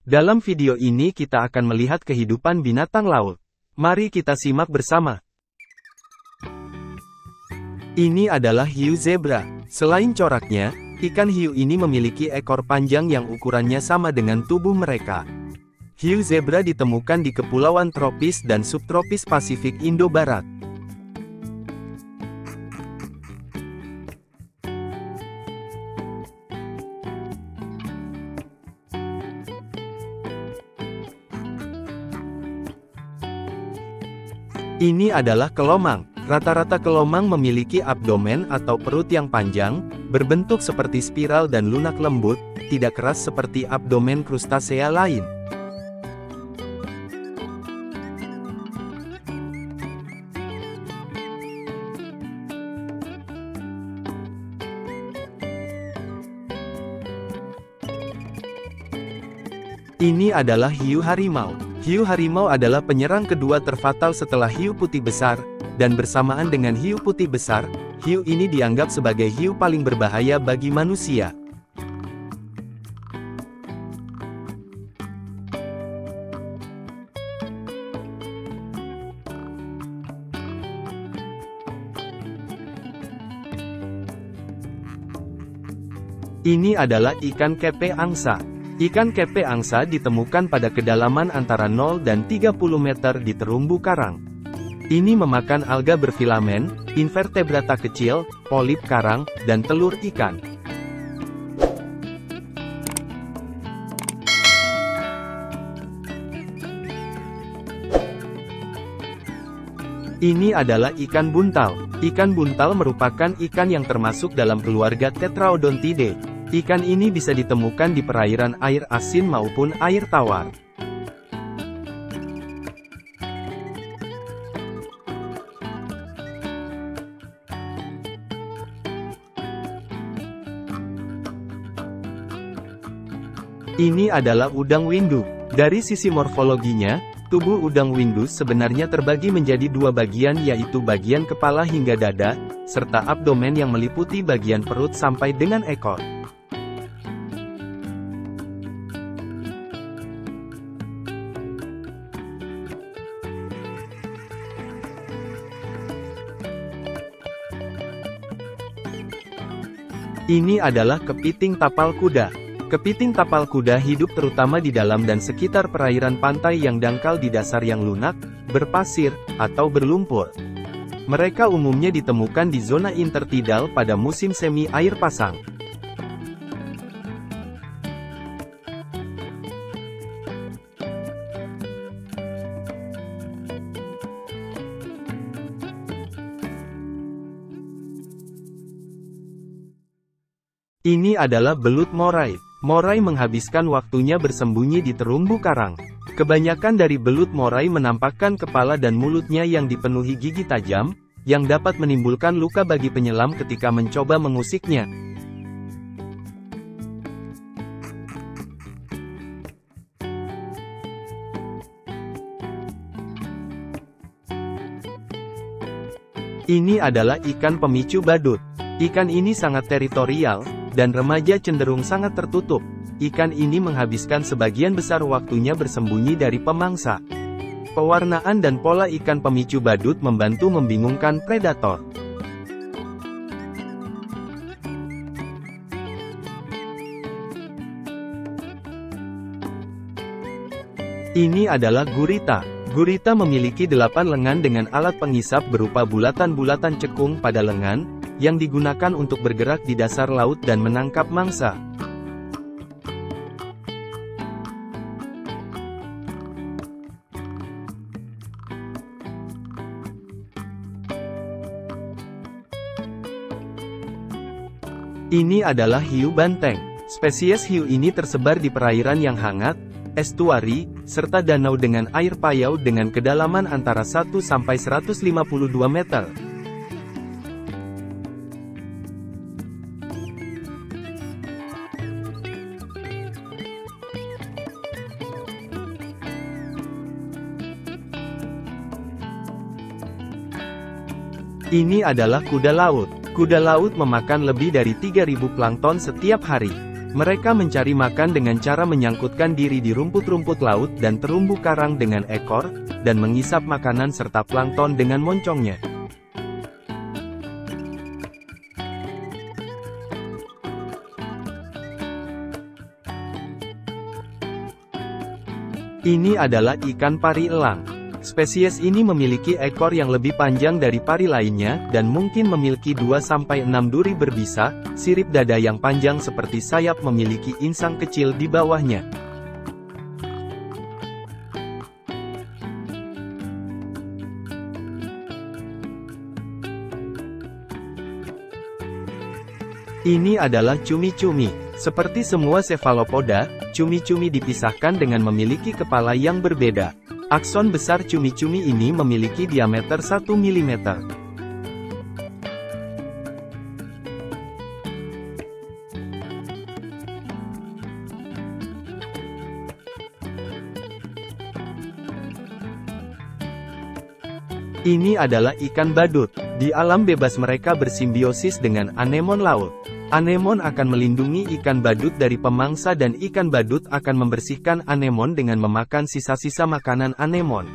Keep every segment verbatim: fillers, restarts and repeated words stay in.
Dalam video ini kita akan melihat kehidupan binatang laut. Mari kita simak bersama. Ini adalah hiu zebra. Selain coraknya, ikan hiu ini memiliki ekor panjang yang ukurannya sama dengan tubuh mereka. Hiu zebra ditemukan di kepulauan tropis dan subtropis Pasifik Indo-Barat. Ini adalah kelomang. Rata-rata kelomang memiliki abdomen atau perut yang panjang, berbentuk seperti spiral dan lunak lembut, tidak keras seperti abdomen krustasea lain. Ini adalah hiu harimau. Hiu harimau adalah penyerang kedua terfatal setelah hiu putih besar, dan bersamaan dengan hiu putih besar, hiu ini dianggap sebagai hiu paling berbahaya bagi manusia. Ini adalah ikan kepe angsa. Ikan kepe angsa ditemukan pada kedalaman antara nol dan tiga puluh meter di terumbu karang. Ini memakan alga berfilamen, invertebrata kecil, polip karang, dan telur ikan. Ini adalah ikan buntal. Ikan buntal merupakan ikan yang termasuk dalam keluarga Tetraodontidae. Ikan ini bisa ditemukan di perairan air asin maupun air tawar. Ini adalah udang windu. Dari sisi morfologinya, tubuh udang windu sebenarnya terbagi menjadi dua bagian, yaitu bagian kepala hingga dada, serta abdomen yang meliputi bagian perut sampai dengan ekor. Ini adalah kepiting tapal kuda. Kepiting tapal kuda hidup terutama di dalam dan sekitar perairan pantai yang dangkal di dasar yang lunak, berpasir, atau berlumpur. Mereka umumnya ditemukan di zona intertidal pada musim semi air pasang. Ini adalah belut morai. Morai menghabiskan waktunya bersembunyi di terumbu karang. Kebanyakan dari belut morai menampakkan kepala dan mulutnya yang dipenuhi gigi tajam, yang dapat menimbulkan luka bagi penyelam ketika mencoba mengusiknya. Ini adalah ikan pemicu badut. Ikan ini sangat teritorial, dan remaja cenderung sangat tertutup. Ikan ini menghabiskan sebagian besar waktunya bersembunyi dari pemangsa. Pewarnaan dan pola ikan pemicu badut membantu membingungkan predator. Ini adalah gurita. Gurita memiliki delapan lengan dengan alat pengisap berupa bulatan-bulatan cekung pada lengan, yang digunakan untuk bergerak di dasar laut dan menangkap mangsa. Ini adalah hiu banteng. Spesies hiu ini tersebar di perairan yang hangat, estuari, serta danau dengan air payau dengan kedalaman antara satu sampai seratus lima puluh dua meter. Ini adalah kuda laut. Kuda laut memakan lebih dari tiga ribu plankton setiap hari. Mereka mencari makan dengan cara menyangkutkan diri di rumput-rumput laut dan terumbu karang dengan ekor, dan mengisap makanan serta plankton dengan moncongnya. Ini adalah ikan pari elang. Spesies ini memiliki ekor yang lebih panjang dari pari lainnya, dan mungkin memiliki dua sampai enam duri berbisa, sirip dada yang panjang seperti sayap memiliki insang kecil di bawahnya. Ini adalah cumi-cumi. Seperti semua cefalopoda, cumi-cumi dipisahkan dengan memiliki kepala yang berbeda. Akson besar cumi-cumi ini memiliki diameter satu milimeter. Ini adalah ikan badut. Di alam bebas mereka bersimbiosis dengan anemon laut. Anemon akan melindungi ikan badut dari pemangsa dan ikan badut akan membersihkan anemon dengan memakan sisa-sisa makanan anemon.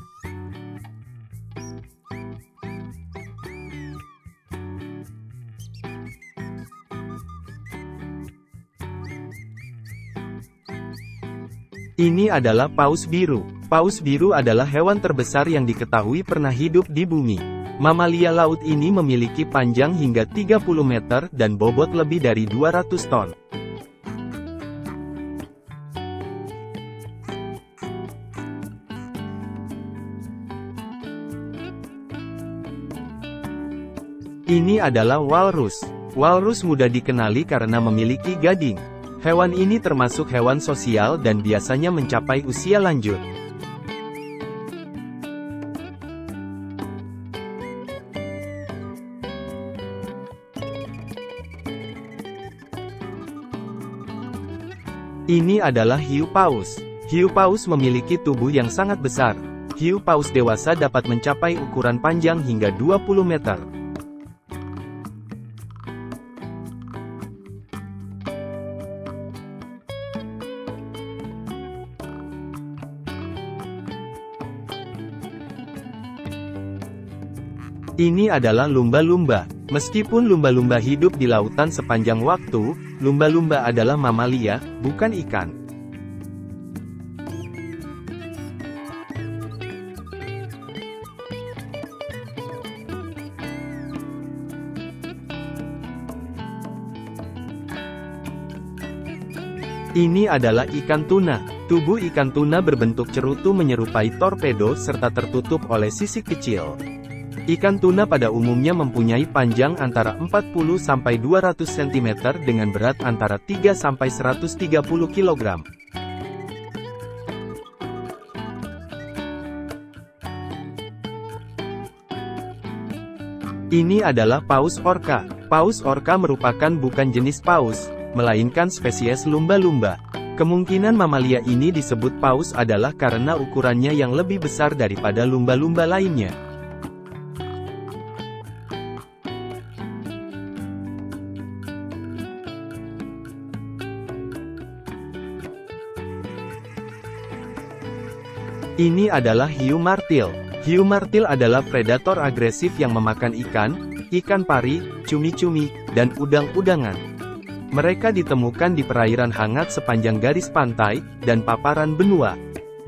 Ini adalah paus biru. Paus biru adalah hewan terbesar yang diketahui pernah hidup di bumi. Mamalia laut ini memiliki panjang hingga tiga puluh meter dan bobot lebih dari dua ratus ton. Ini adalah walrus. Walrus mudah dikenali karena memiliki gading. Hewan ini termasuk hewan sosial dan biasanya mencapai usia lanjut. Ini adalah hiu paus. Hiu paus memiliki tubuh yang sangat besar. Hiu paus dewasa dapat mencapai ukuran panjang hingga dua puluh meter. Ini adalah lumba-lumba. Meskipun lumba-lumba hidup di lautan sepanjang waktu, lumba-lumba adalah mamalia, bukan ikan. Ini adalah ikan tuna. Tubuh ikan tuna berbentuk cerutu menyerupai torpedo serta tertutup oleh sisik kecil. Ikan tuna pada umumnya mempunyai panjang antara empat puluh sampai dua ratus sentimeter dengan berat antara tiga sampai seratus tiga puluh kilogram. Ini adalah paus orca. Paus orca merupakan bukan jenis paus, melainkan spesies lumba-lumba. Kemungkinan mamalia ini disebut paus adalah karena ukurannya yang lebih besar daripada lumba-lumba lainnya. Ini adalah hiu martil. Hiu martil adalah predator agresif yang memakan ikan, ikan pari, cumi-cumi, dan udang-udangan. Mereka ditemukan di perairan hangat sepanjang garis pantai, dan paparan benua.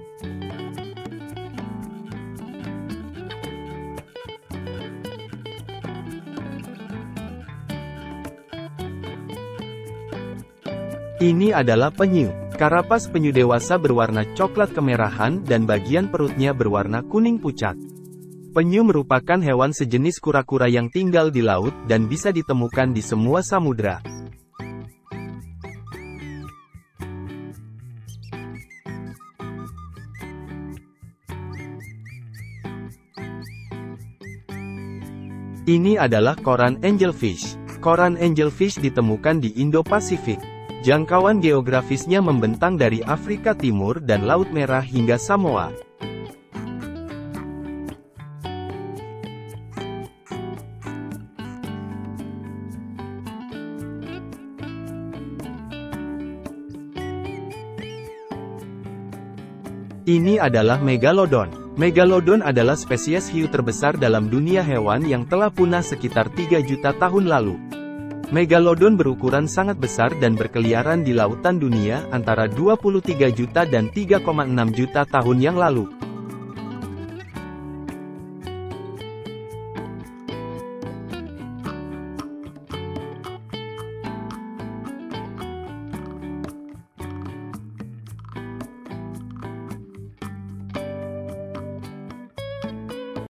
Ini adalah penyu. Karapas penyu dewasa berwarna coklat kemerahan dan bagian perutnya berwarna kuning pucat. Penyu merupakan hewan sejenis kura-kura yang tinggal di laut dan bisa ditemukan di semua samudra. Ini adalah koran angelfish. Koran angelfish ditemukan di Indo-Pasifik. Jangkauan geografisnya membentang dari Afrika Timur dan Laut Merah hingga Samoa. Ini adalah Megalodon. Megalodon adalah spesies hiu terbesar dalam dunia hewan yang telah punah sekitar tiga juta tahun lalu. Megalodon berukuran sangat besar dan berkeliaran di lautan dunia antara dua puluh tiga juta dan tiga koma enam juta tahun yang lalu.